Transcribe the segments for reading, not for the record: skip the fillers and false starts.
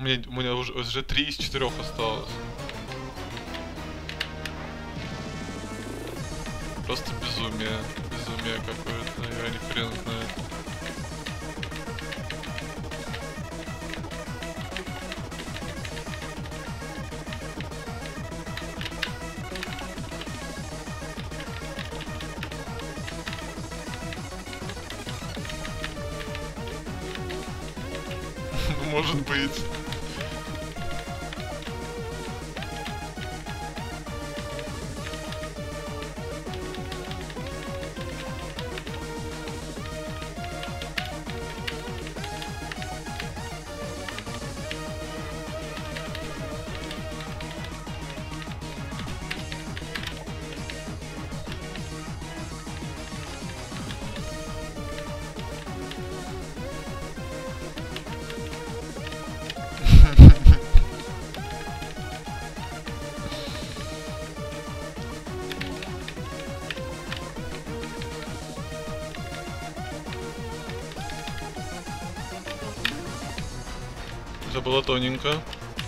У меня уже 3 из 4 осталось. Просто безумие. Безумие какое-то. Я не хрен знает. Может быть. Это было тоненько.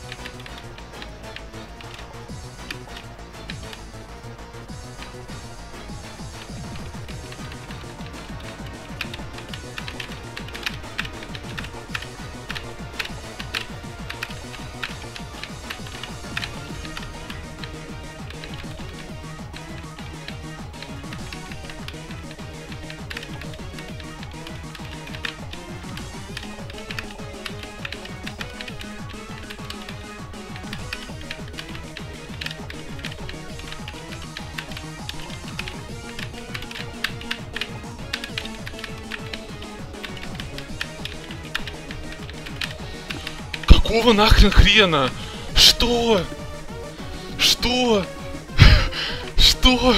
Какого нахрен хрена? Что? Что? Что?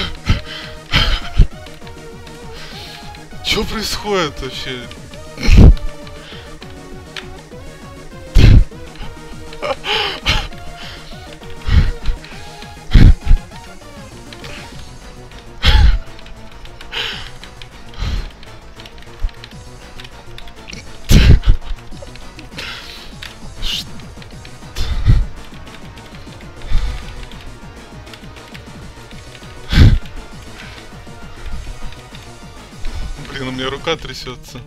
Что происходит вообще? Блин, у меня рука трясется.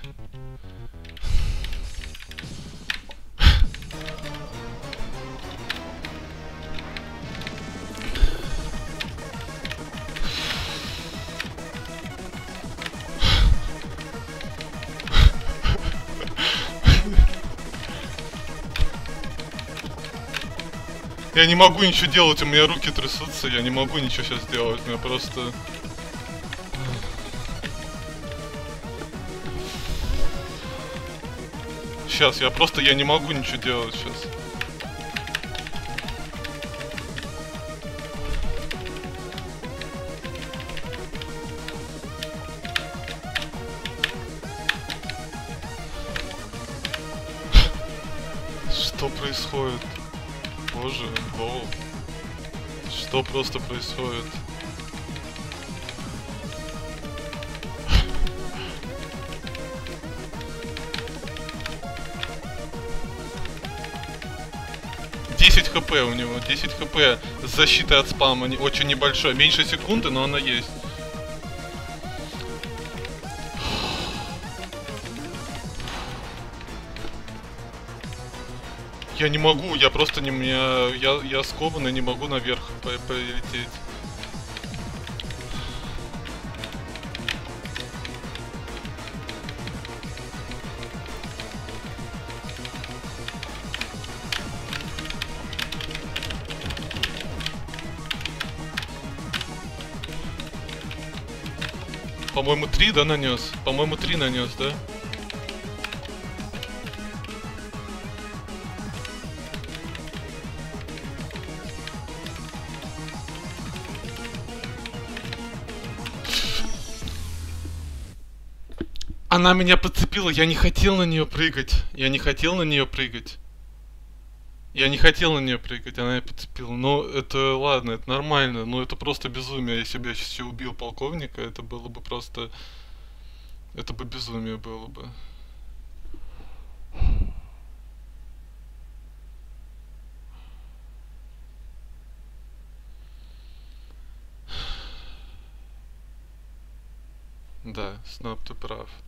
Я не могу ничего делать, у меня руки трясутся, я не могу ничего сейчас сделать, у меня просто... Сейчас, я не могу ничего делать сейчас. Что происходит? Боже, лол. Что просто происходит? ХП у него, 10 хп с защитой от спама, очень небольшой, меньше секунды, но она есть. Я не могу, я просто не, я скованный, не могу наверх полететь. По-моему, 3, да, нанес? По-моему, 3 нанес, да? Она меня подцепила, я не хотел на нее прыгать. Я не хотел на нее прыгать. Я не хотел на нее прыгать, она меня подцепила. Но это ладно, это нормально. Но это просто безумие. Если бы я сейчас убил полковника, это было бы просто... Это бы безумие было бы. Да, Снап, ты прав.